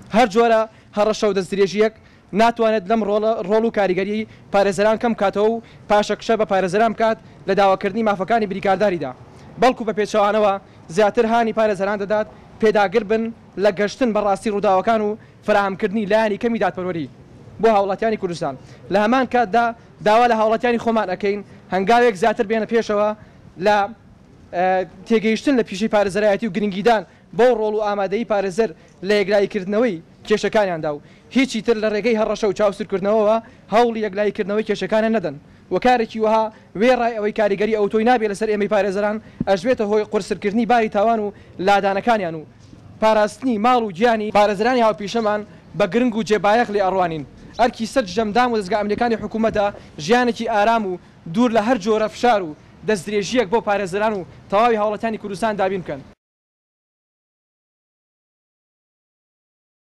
هەر جۆرە هەڕەشە و دەستدرێژیەک ناتوانێت لەم ڕۆڵ و کاریگەری پارێزەران کەم کاتەوە و پاشەکشە بە پارێزەران بکات لە داواکردنی مافەکانی بریکارداریدا بەڵکو بە پێچەوانەوە زیاتر هانی پارێزەران دەدات پێداگر بن لە گەشتن بەڕاستی ڕووداوەکان و فراهەمکردنی لایانی کەمی دادپەروەری بۆ هاوڵاتیانی کوردستان لە هەمان کاتدا داوا لە هاوڵاتیانی خۆمان ئەەکەین هەنگاوێک زیاتر بێنە پێشەوە لە تێگەیشتن لە پیشەی پارێزەرایەتی و گرنگیدان بۆ ڕۆڵ و ئامادەی پارێزەر لە یەکلایکردنەوەی کێشەکانیاندا و هیچی تر لە ڕێگەی هەڕەشە و چاوسورکردنەوەوە هەوڵی یەکلایکردنەوەی کێشەکانیان نەدەن و کارێکی وها وێڕای ئەوەی کاریگەری ئەو تۆی نابێت لەسەر ئێمەی پارێزەران ئەژبێتە هۆی قورسکردنی باری تاوان و لادانەکانیان و پاراستنی ماڵ و گیانی پارێزەرانی هاوپیشەمان بە گرنگ و جێبایەق لێ ئەڕوانین ئەرکی سەر جەمدام و دەستگا ئەمنیەکانی حکوومەتە ژیانێکی ئارام و دوور لە هەر جۆرە فشار و دەستدرێژیەک بۆ پارێزەران و تەواوی هاوڵاتیانی کوردستان دابین بکەن.